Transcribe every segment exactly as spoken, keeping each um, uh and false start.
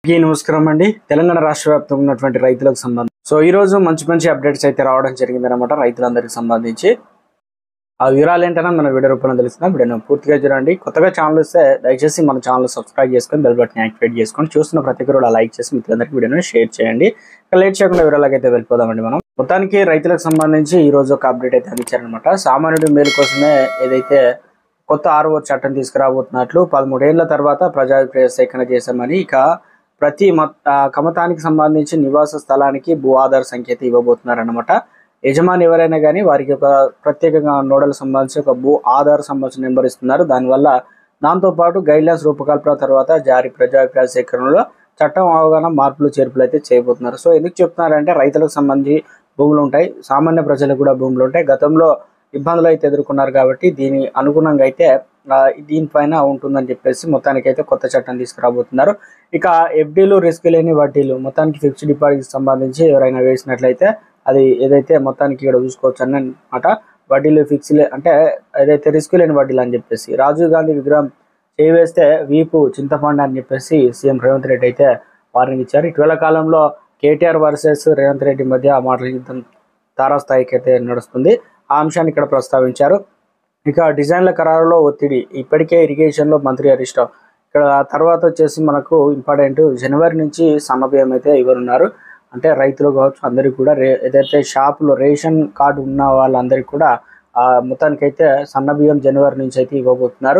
నమస్కారం అండి. తెలంగాణ రాష్ట్ర వ్యాప్తంగా ఉన్నటువంటి రైతులకు సంబంధించి సో ఈ రోజు మంచి మంచి అప్డేట్స్ అయితే రావడం జరిగింది అనమాట. రైతులందరికీ సంబంధించి ఆ వివరాలు ఏంటన్నా మన వీడియో రూపంలో తెలుస్తున్నాం. వీడియో పూర్తిగా చూడండి. కొత్తగా ఛానల్ వస్తే దయచేసి మన ఛానల్ సబ్స్క్రైబ్ చేసుకొని బెల్ బటన్ యాక్టివేట్ చేసుకొని చూస్తున్న ప్రతి ఒక్కరు లైక్ చేసి మిత్రులందరికీ వీడియోని షేర్ చేయండి. ఇక లేట్ చేయకుండా వివరాలకు అయితే వెళ్ళిపోదామండి. మనం మొత్తానికి రైతులకు సంబంధించి ఈ రోజు ఒక అప్డేట్ అయితే అందించారనమాట. సామాన్యుడి మేలు కోసమే ఏదైతే కొత్త ఆర్ఓ చట్టం తీసుకురాబోతున్నట్లు పదమూడేళ్ల తర్వాత ప్రజాభిప్రాయ సేకరణ చేశామని, ఇక ప్రతి కమతానికి సంబంధించి నివాస స్థలానికి భూ ఆధార్ సంఖ్య ఇవ్వబోతున్నారన్నమాట. యజమాని ఎవరైనా కానీ వారికి ఒక ప్రత్యేకంగా నోడల్ సంబంధించి ఒక భూ ఆధార్ సంబంధించిన నెంబర్ ఇస్తున్నారు. దానివల్ల దాంతోపాటు గైడ్లైన్స్ రూపకల్పన తర్వాత జారీ ప్రజాభిప్రాయ సేకరణలో చట్టం అవగాహన మార్పులు చేర్పులు అయితే చేయబోతున్నారు. సో ఎందుకు చెప్తున్నారంటే రైతులకు సంబంధించి భూములు ఉంటాయి, సామాన్య ప్రజలకు కూడా భూములు ఉంటాయి. గతంలో ఇబ్బందులు అయితే ఎదుర్కొన్నారు కాబట్టి దీని అనుగుణంగా అయితే దీనిపైన ఉంటుందని చెప్పేసి మొత్తానికి అయితే కొత్త చట్టం తీసుకురాబోతున్నారు. ఇక ఎఫ్డీలు, రిస్క్ లేని వడ్డీలు మొత్తానికి ఫిక్స్డ్ డిపాజిట్ సంబంధించి ఎవరైనా వేసినట్లయితే అది ఏదైతే మొత్తానికి ఇక్కడ చూసుకోవచ్చు అన్నమాట. వడ్డీలు ఫిక్స్ అంటే ఏదైతే రిస్క్ లేని వడ్డీలు అని చెప్పేసి రాజీవ్ గాంధీ విగ్రహం చేవేస్తే వీపు చింతపండు అని చెప్పేసి సీఎం రేవంత్ రెడ్డి అయితే వార్నింగ్ ఇచ్చారు. ఇటీవల కాలంలో కేటీఆర్ వర్సెస్ రేవంత్ రెడ్డి మధ్య ఆ మాటల యుద్ధం తారాస్థాయికి అయితే నడుస్తుంది. ఆ అంశాన్ని ఇక్కడ ప్రస్తావించారు. ఇక డిజైన్ల ఖరారులో ఒత్తిడి, ఇప్పటికే ఇరిగేషన్లో మంత్రి హరీష్ రావు. ఇక్కడ తర్వాత వచ్చేసి మనకు ఇంపార్టెంట్ జనవరి నుంచి సన్నబియ్యం అయితే ఇవ్వనున్నారు. అంటే రైతులు కావచ్చు అందరికీ కూడా రే ఏదైతే షాపులో రేషన్ కార్డు ఉన్న వాళ్ళందరికీ కూడా మొత్తానికైతే సన్నబియ్యం జనవరి నుంచి అయితే ఇవ్వబోతున్నారు.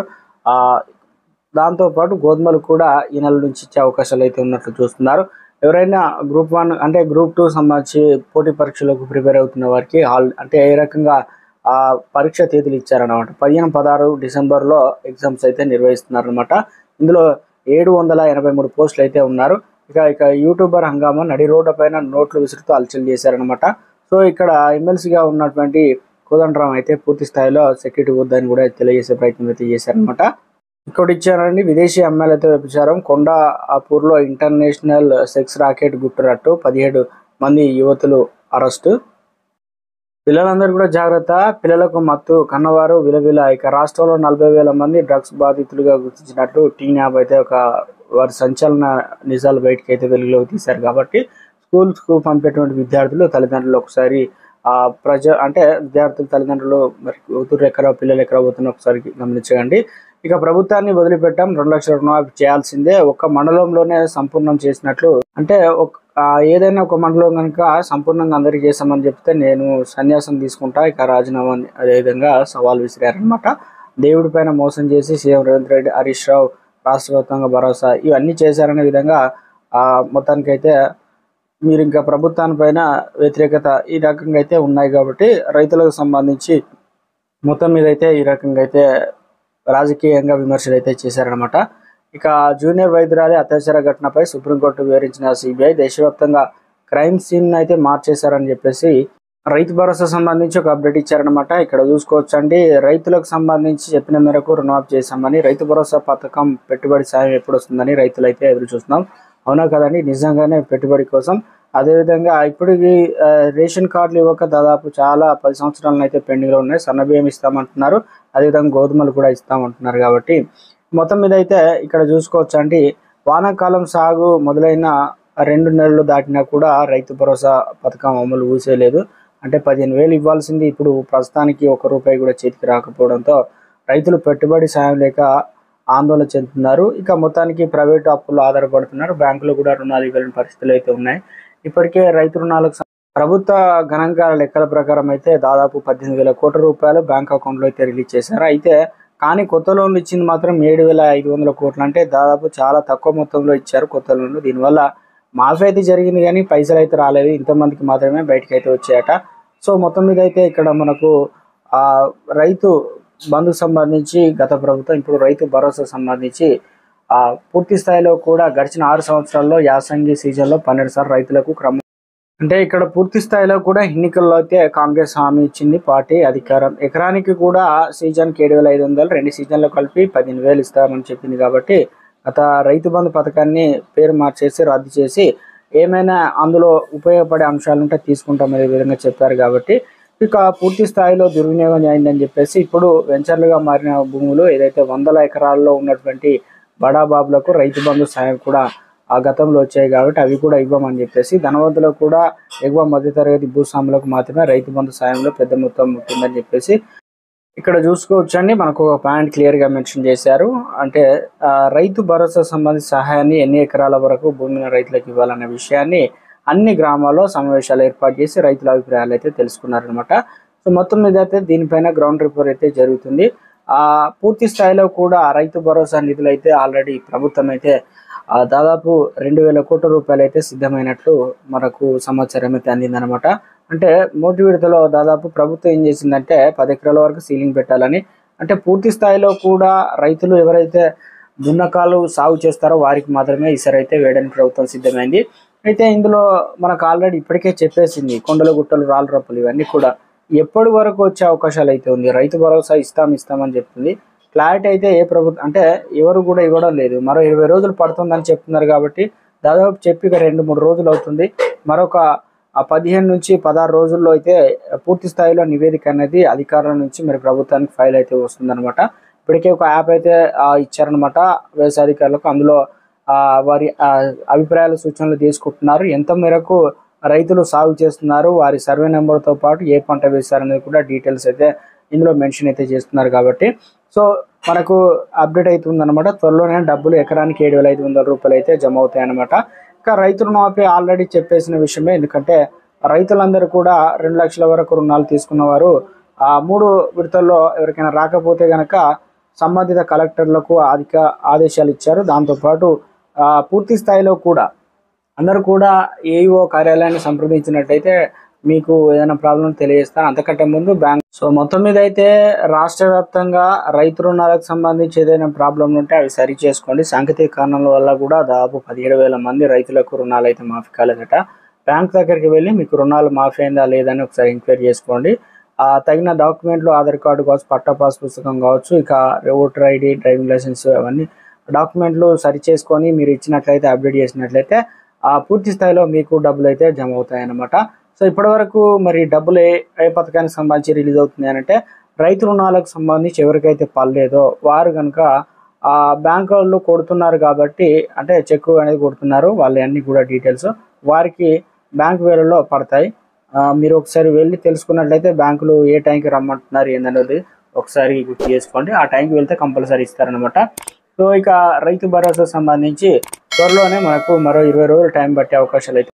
దాంతోపాటు గోధుమలు కూడా ఈ నెల నుంచి ఇచ్చే అవకాశాలు అయితే ఉన్నట్లు చూస్తున్నారు. ఎవరైనా గ్రూప్ వన్ అంటే గ్రూప్ టూ సంబంధించి పోటీ పరీక్షలకు ప్రిపేర్ అవుతున్న వారికి హాల్ అంటే ఏ రకంగా ఆ పరీక్ష తేదీలు ఇచ్చారనమాట. పదిహేను పదహారు డిసెంబర్లో ఎగ్జామ్స్ అయితే నిర్వహిస్తున్నారనమాట. ఇందులో ఏడు వందల ఎనభై మూడు పోస్టులు అయితే ఉన్నారు. ఇక ఇక యూట్యూబర్ హంగామా నడి రోడ్డు పైన నోట్లు విసురుతూ అలచల్ చేశారనమాట. సో ఇక్కడ ఎమ్మెల్సీగా ఉన్నటువంటి కోదండరాం అయితే పూర్తి స్థాయిలో సెక్యూరిటీ వద్దని కూడా తెలియజేసే ప్రయత్నం అయితే చేశారనమాట. ఇక్కడ ఇచ్చారండి విదేశీ అమ్మాయిలతో వ్యభిచారం, కొండాపూర్లో ఇంటర్నేషనల్ సెక్స్ రాకెట్ గుట్టురట్టు, పదిహేడు మంది యువతులు అరెస్టు. పిల్లలందరూ కూడా జాగ్రత్త, పిల్లలకు మత్తు కన్నవారు విలవిల. ఇక రాష్ట్రంలో నలభై వేల మంది డ్రగ్స్ బాధితులుగా గుర్తించినట్టు టీన్ యాప్ అయితే ఒక వారి సంచలన నిజాలు బయటకు అయితే వెలుగులోకి తీశారు. కాబట్టి స్కూల్స్కు పంపేటువంటి విద్యార్థులు తల్లిదండ్రులు ఒకసారి ఆ ప్రజ అంటే విద్యార్థులు తల్లిదండ్రులు మరి కూతురు ఎక్కడ పిల్లలు ఎక్కడ పోతున్నా ఒకసారి గమనించండి. ఇక ప్రభుత్వాన్ని వదిలిపెట్టాం, రెండు లక్షల రుణమాఫీ చేయాల్సిందే, ఒక్క మండలంలోనే సంపూర్ణం చేసినట్లు. అంటే ఏదైనా ఒక మండలం కనుక సంపూర్ణంగా అందరికీ చేస్తామని చెప్తే నేను సన్యాసం తీసుకుంటా, ఇక రాజీనామా అదేవిధంగా సవాల్ విసిరారనమాట. దేవుడి పైన మోసం చేసి సీఎం రేవంత్ రెడ్డి, హరీష్ రావు రాష్ట్ర వ్యాప్తంగా భరోసా ఇవన్నీ చేశారనే విధంగా ఆ మొత్తానికైతే మీరు ఇంకా ప్రభుత్వానిపైన వ్యతిరేకత ఈ రకంగా అయితే ఉన్నాయి. కాబట్టి రైతులకు సంబంధించి మొత్తం మీద అయితే ఈ రకంగా అయితే రాజకీయంగా విమర్శలు అయితే చేశారనమాట. ఇక జూనియర్ వైద్యురాలి అత్యాచార ఘటనపై సుప్రీంకోర్టు వివరించిన సిబిఐ, దేశవ్యాప్తంగా క్రైమ్ సీన్ అయితే మార్చేశారని చెప్పేసి రైతు భరోసా సంబంధించి ఒక అప్డేట్ ఇచ్చారనమాట. ఇక్కడ చూసుకోవచ్చు అండి, రైతులకు సంబంధించి చెప్పిన మేరకు రుణమాఫీ చేశామని, రైతు భరోసా పథకం పెట్టుబడి సాయం ఎప్పుడు వస్తుందని రైతులు అయితే ఎదురు చూస్తున్నాం. అవునా కదండి, నిజంగానే పెట్టుబడి కోసం. అదేవిధంగా ఇప్పటికి రేషన్ కార్డులు ఇవ్వక దాదాపు చాలా పది సంవత్సరాలను అయితే పెండింగ్లో ఉన్నాయి. సన్నబియ్యం ఇస్తామంటున్నారు, అదేవిధంగా గోధుమలు కూడా ఇస్తామంటున్నారు. కాబట్టి మొత్తం మీద అయితే ఇక్కడ చూసుకోవచ్చు అండి, వానాకాలం సాగు మొదలైన రెండు నెలలు దాటినా కూడా రైతు భరోసా పథకం అమలు ఊసేలేదు. అంటే పదిహేను వేలు ఇవ్వాల్సింది ఇప్పుడు ప్రస్తుతానికి ఒక రూపాయి కూడా చేతికి రాకపోవడంతో రైతులు పెట్టుబడి సాయం లేక ఆందోళన చెందుతున్నారు. ఇక మొత్తానికి ప్రైవేటు అప్పులు ఆధారపడుతున్నారు, బ్యాంకులు కూడా రుణాలు ఇవ్వలేని పరిస్థితులు అయితే ఉన్నాయి. ఇప్పటికే రైతు రుణాలకు ప్రభుత్వ గణాంకాల లెక్కల ప్రకారం అయితే దాదాపు పద్దెనిమిది వేల కోట్ల రూపాయలు బ్యాంక్ అకౌంట్లో అయితే రిలీజ్ చేశారు. అయితే కానీ కొత్త లోన్లు ఇచ్చింది మాత్రం ఏడు వేల ఐదు వందల కోట్లు, అంటే దాదాపు చాలా తక్కువ మొత్తంలో ఇచ్చారు కొత్త లోన్లు. దీనివల్ల మాఫీ అయితే జరిగింది కానీ పైసలు అయితే రాలేదు, ఇంతమందికి మాత్రమే బయటకు అయితే వచ్చాయట. సో మొత్తం మీద అయితే ఇక్కడ మనకు ఆ రైతు బంధుకు సంబంధించి గత ప్రభుత్వం, ఇప్పుడు రైతు భరోసా సంబంధించి ఆ పూర్తి స్థాయిలో కూడా గడిచిన ఆరు సంవత్సరాల్లో యాసంగి సీజన్లో పన్నెండు సార్లు రైతులకు క్రమం అంటే ఇక్కడ పూర్తి స్థాయిలో కూడా ఎన్నికల్లో అయితే కాంగ్రెస్ హామీ ఇచ్చింది పార్టీ అధికారం. ఎకరానికి కూడా సీజన్కి ఏడు వేల ఐదు వందలు రెండు సీజన్లు కలిపి పదిహేను వేలు ఇస్తామని చెప్పింది. కాబట్టి గత రైతు బంధు పథకాన్ని పేరు మార్చేసి రద్దు చేసి ఏమైనా అందులో ఉపయోగపడే అంశాలుంటే తీసుకుంటామనే విధంగా చెప్పారు. కాబట్టి ఇక పూర్తి స్థాయిలో దుర్వినియోగం అయిందని చెప్పేసి ఇప్పుడు వెంచర్లుగా మారిన భూములు ఏదైతే వందల ఎకరాల్లో ఉన్నటువంటి బడాబాబులకు రైతు బంధు సాయం కూడా ఆ గతంలో వచ్చాయి కాబట్టి అవి కూడా ఇవ్వమని చెప్పేసి ధనవంతులకు కూడా ఎగువ మధ్యతరగతి భూస్వాములకు మాత్రమే రైతు బంధు సాయంలో పెద్ద మొత్తం ఉంటుందని చెప్పేసి ఇక్కడ చూసుకోవచ్చండి. మనకు ఒక పాయింట్ క్లియర్గా మెన్షన్ చేశారు. అంటే రైతు భరోసా సంబంధించిన సహాయాన్ని ఎన్ని ఎకరాల వరకు భూమిని రైతులకు ఇవ్వాలనే విషయాన్ని అన్ని గ్రామాల్లో సమావేశాలు ఏర్పాటు చేసి రైతుల అభిప్రాయాలు అయితే తెలుసుకున్నారనమాట. సో మొత్తం మీద అయితే దీనిపైన గ్రౌండ్ రిపోర్ట్ అయితే జరుగుతుంది. ఆ పూర్తి స్థాయిలో కూడా రైతు భరోసా నిధులు అయితే ఆల్రెడీ ప్రభుత్వం అయితే దాదాపు రెండు వేల కోట్ల రూపాయలు అయితే సిద్ధమైనట్లు మనకు సమాచారం అయితే అందిందనమాట. అంటే మొదటి విడతలో దాదాపు ప్రభుత్వం ఏం చేసిందంటే పది ఎకరాల వరకు సీలింగ్ పెట్టాలని, అంటే పూర్తి స్థాయిలో కూడా రైతులు ఎవరైతే దున్నకాలు సాగు చేస్తారో వారికి మాత్రమే ఇసరైతే వేయడానికి ప్రభుత్వం సిద్ధమైంది. అయితే ఇందులో మనకు ఆల్రెడీ ఇప్పటికే చెప్పేసింది కొండలు గుట్టలు రాళ్ళు రప్పులు ఇవన్నీ కూడా ఎప్పటి వరకు వచ్చే అవకాశాలు అయితే ఉంది. రైతు భరోసా ఇస్తాం ఇస్తామని చెప్తుంది. క్లారిటీ అయితే ఏ ప్రభుత్వం అంటే ఎవరు కూడా ఇవ్వడం లేదు. మరో ఇరవై రోజులు పడుతుందని చెప్తున్నారు కాబట్టి దాదాపు చెప్పి రెండు మూడు రోజులు అవుతుంది. మరొక ఆ పదిహేను నుంచి పదహారు రోజుల్లో అయితే పూర్తి స్థాయిలో నివేదిక అనేది అధికారుల నుంచి మరి ప్రభుత్వానికి ఫైల్ అయితే వస్తుందన్నమాట. ఇప్పటికే ఒక యాప్ అయితే ఇచ్చారనమాట వ్యవసాయ అధికారులకు. అందులో వారి అభిప్రాయాలు సూచనలు తీసుకుంటున్నారు. ఎంత మేరకు రైతులు సాగు చేస్తున్నారు, వారి సర్వే నెంబర్తో పాటు ఏ పంట వేశారనేది కూడా డీటెయిల్స్ అయితే ఇందులో మెన్షన్ అయితే చేస్తున్నారు. కాబట్టి సో మనకు అప్డేట్ అవుతుందన్నమాట. త్వరలోనే డబ్బులు ఎకరానికి ఏడు వేల ఐదు వందల రూపాయలు అయితే జమ అవుతాయన్నమాట. ఇంకా రైతు రుణమాఫీ ఆల్రెడీ చెప్పేసిన విషయమే. ఎందుకంటే రైతులందరూ కూడా రెండు లక్షల వరకు రుణాలు తీసుకున్నవారు ఆ మూడు విడతల్లో ఎవరికైనా రాకపోతే కనుక సంబంధిత కలెక్టర్లకు అధిక ఆదేశాలు ఇచ్చారు. దాంతోపాటు పూర్తి స్థాయిలో కూడా అందరూ కూడా ఏఈఓ కార్యాలయాన్ని సంప్రదించినట్టయితే మీకు ఏదైనా ప్రాబ్లం తెలియజేస్తాను. అంతకంటే ముందు బ్యాంక్ సో మొత్తం మీద అయితే రాష్ట్ర వ్యాప్తంగా రైతు రుణాలకు సంబంధించి ఏదైనా ప్రాబ్లం ఉంటే అవి సరి చేసుకోండి. సాంకేతిక కారణాల వల్ల కూడా దాదాపు పదిహేడు వేల మంది రైతులకు రుణాలు అయితే మాఫీ కాలేదట. బ్యాంక్ దగ్గరికి వెళ్ళి మీకు రుణాలు మాఫీ అయిందా లేదని ఒకసారి ఎంక్వైరీ చేసుకోండి. ఆ తగిన డాక్యుమెంట్లు ఆధార్ కార్డు కావచ్చు, పట్టా పాస్ పుస్తకం కావచ్చు, ఇక ఓటర్ ఐడి, డ్రైవింగ్ లైసెన్స్ అవన్నీ డాక్యుమెంట్లు సరి చేసుకొని మీరు ఇచ్చినట్లయితే అప్డేట్ చేసినట్లయితే ఆ పూర్తి స్థాయిలో మీకు డబ్బులు అయితే జమ అవుతాయన్నమాట. సో ఇప్పటి వరకు మరి డబ్బులు ఏ ఏ పథకానికి సంబంధించి రిలీజ్ అవుతుంది అని అంటే రైతు రుణాలకు సంబంధించి ఎవరికైతే పర్లేదో వారు కనుక ఆ బ్యాంకు వాళ్ళు కొడుతున్నారు కాబట్టి, అంటే చెక్ అనేది కొడుతున్నారు వాళ్ళు అన్ని కూడా డీటెయిల్స్ వారికి బ్యాంకు వేలలో పడతాయి. మీరు ఒకసారి వెళ్ళి తెలుసుకున్నట్లయితే బ్యాంకులు ఏ టైంకి రమ్మంటున్నారు ఏందనేది ఒకసారి గుర్తు చేసుకోండి. ఆ టైంకి వెళ్తే కంపల్సరీ ఇస్తారనమాట. సో ఇక రైతు భరోసా సంబంధించి త్వరలోనే మనకు మరో ఇరవై రోజులు టైం పట్టే అవకాశాలు అయితే